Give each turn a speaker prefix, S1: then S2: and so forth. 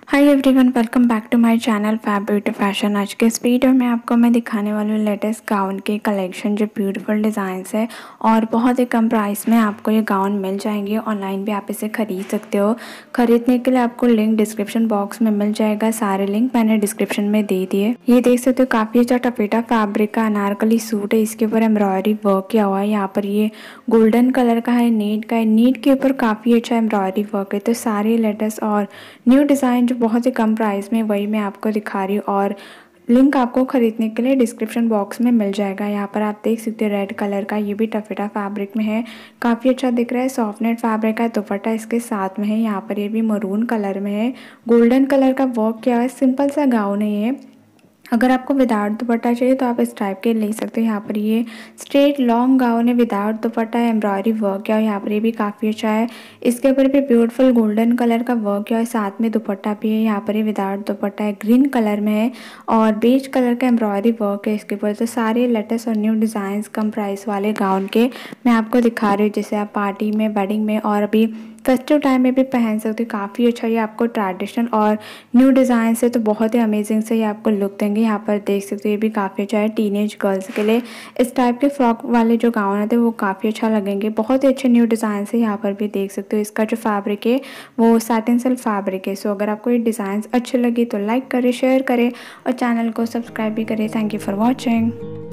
S1: Hi everyone, welcome back to my channel Fab Beauty Fashion. आज के इस video में आपको मैं दिखाने वाली हूँ लेटेस्ट गाउन के कलेक्शन जो ब्यूटीफुल डिज़ाइंस है और बहुत ही कम प्राइस में आपको ये गाउन मिल जाएंगे। ऑनलाइन भी आप इसे ख़रीद सकते हो। ख़रीदने के लिए आपको लिंक डिस्क्रिप्शन बॉक्स में मिल जाएगा। सारे लिंक मैंने डिस्क्रिप्शन में दे दिए। ये देख सकते हो काफ़ी अच्छा टफेटा फैब्रिक का अनारकली सूट है। इसके ऊपर एम्ब्रॉयडरी वर्क किया हुआ है। यहाँ पर ये गोल्डन कलर का है, नीट का है। नीट के ऊपर काफ़ी अच्छा एम्ब्रॉयडरी वर्क है। तो सारे लेटेस्ट और न्यू डिज़ाइन बहुत ही कम प्राइस में वही मैं आपको दिखा रही हूँ और लिंक आपको ख़रीदने के लिए डिस्क्रिप्शन बॉक्स में मिल जाएगा। यहाँ पर आप देख सकते हो रेड कलर का, ये भी टफेटा फैब्रिक में है। काफ़ी अच्छा दिख रहा है। सॉफ्ट नेट फैब्रिक का दुपट्टा इसके साथ में है। यहाँ पर ये भी मरून कलर में है, गोल्डन कलर का वर्क किया हुआ है। सिंपल सा गाउन है ये। अगर आपको विदाउट दुपट्टा चाहिए तो आप इस टाइप के ले सकते हो। यहाँ पर ये स्ट्रेट लॉन्ग गाउन है, विदाउट दुपट्टा है, एम्ब्रॉयडरी वर्क किया है। यहाँ पर ये भी काफ़ी अच्छा है। इसके ऊपर भी ब्यूटीफुल गोल्डन कलर का वर्क किया है, साथ में दुपट्टा भी है। यहाँ पर ये विदाउट दुपट्टा है, ग्रीन कलर में है और बेज कलर का एम्ब्रॉयडरी वर्क है इसके ऊपर। तो सारे लेटेस्ट और न्यू डिज़ाइंस कम प्राइस वाले गाउन के मैं आपको दिखा रही हूँ, जैसे आप पार्टी में, वेडिंग में और अभी फेस्टिव टाइम में भी पहन सकते हो। काफ़ी अच्छा ये आपको ट्रेडिशनल और न्यू डिज़ाइन से तो बहुत ही अमेजिंग से ये आपको लुक देंगे। यहाँ पर देख सकते हो ये भी काफ़ी अच्छा है। टीनेज गर्ल्स के लिए इस टाइप के फ्रॉक वाले जो गाउन आते हैं वो काफ़ी अच्छा लगेंगे। बहुत ही अच्छे न्यू डिज़ाइन से यहाँ पर भी देख सकते हो। इसका जो फैब्रिक है वो सैटिन सिल्क फैब्रिक है। सो अगर आपको ये डिज़ाइन अच्छे लगे तो लाइक करें, शेयर करें और चैनल को सब्सक्राइब भी करें। Thank you for watching.